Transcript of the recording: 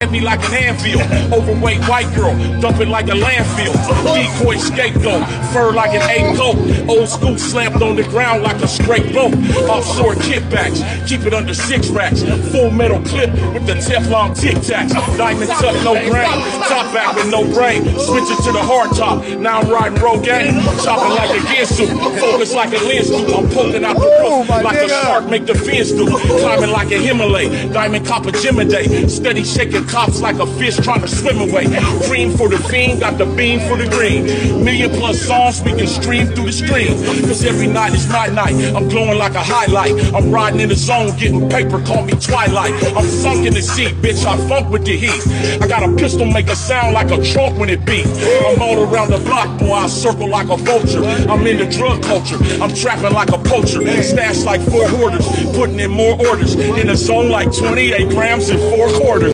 me like an anvil, overweight white girl, dump it like a landfill. Decoy scapegoat, fur like an ape goat. Old school slapped on the ground like a straight boat. Offshore kickbacks, keep it under 6 racks. Full metal clip with the Teflon Tic Tacs. Diamond tuck, no grain. Top back with no brain. Switch it to the hard top. Now I'm riding Rogaine. Chopping like a Ginsu. Focus like a lens do. I'm poking out the roof like a shark make the fins do. Climbing like a Himalaya. Diamond copper Gemini. Steady shaking cops like a fish trying to swim away. Green for the fiend, got the beam for the green. +1,000,000 songs we can stream through the stream. Cause every night is my night. I'm glowing like a highlight. I'm riding in the zone, getting paper, call me Twilight. I'm sunk in the seat, bitch, I funk with the heat. I got a pistol, make a sound like a trunk when it beat. I'm all around the block, boy, I circle like a vulture. I'm in the drug culture, I'm trapping like a poacher. Stash like 4 hoarders, putting in more orders. In the zone like 28 grams and 4 quarters.